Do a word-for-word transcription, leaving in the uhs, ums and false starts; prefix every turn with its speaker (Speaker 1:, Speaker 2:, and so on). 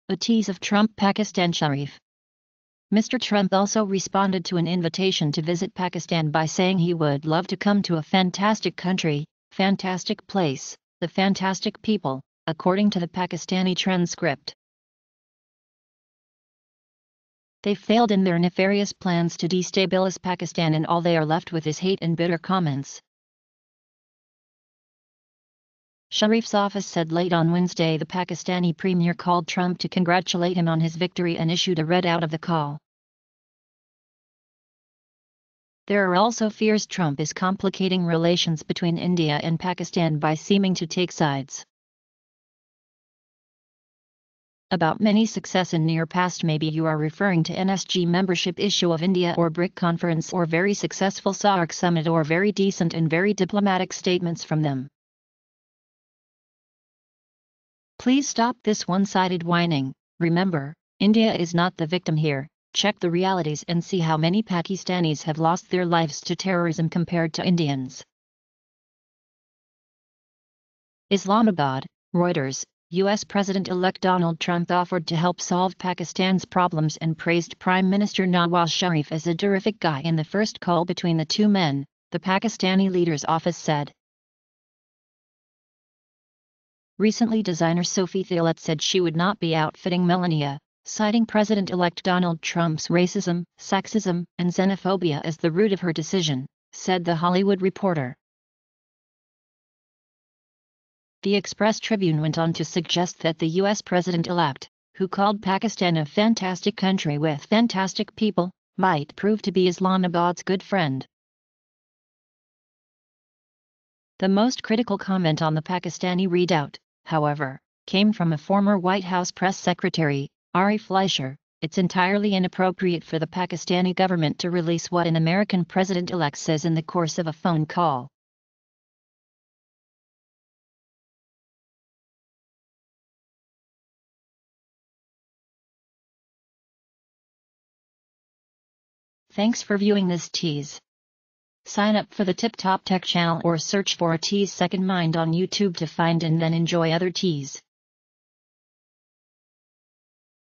Speaker 1: a tease of Trump Pakistan Sharif. Mister Trump also responded to an invitation to visit Pakistan by saying he would love to come to a fantastic country, fantastic place, the fantastic people, according to the Pakistani transcript. They failed in their nefarious plans to destabilize Pakistan, and all they are left with is hate and bitter comments. Sharif's office said late on Wednesday the Pakistani premier called Trump to congratulate him on his victory and issued a readout of the call. There are also fears Trump is complicating relations between India and Pakistan by seeming to take sides. About many success in near past, maybe you are referring to N S G membership issue of India or BRIC conference or very successful SAARC summit or very decent and very diplomatic statements from them. Please stop this one-sided whining. Remember, India is not the victim here. Check the realities and see how many Pakistanis have lost their lives to terrorism compared to Indians. Islamabad, Reuters. U S President-elect Donald Trump offered to help solve Pakistan's problems and praised Prime Minister Nawaz Sharif as a terrific guy in the first call between the two men, the Pakistani leader's office said. Recently, designer Sophie Thielette said she would not be outfitting Melania, citing President-elect Donald Trump's racism, sexism, and xenophobia as the root of her decision, said The Hollywood Reporter. The Express Tribune went on to suggest that the U S president-elect, who called Pakistan a fantastic country with fantastic people, might prove to be Islamabad's good friend. The most critical comment on the Pakistani readout, however, came from a former White House press secretary, Ari Fleischer. It's entirely inappropriate for the Pakistani government to release what an American president-elect says in the course of a phone call. Thanks for viewing this tease. Sign up for the Tip Top Tech channel or search for a Tease Second Mind on YouTube to find and then enjoy other teas.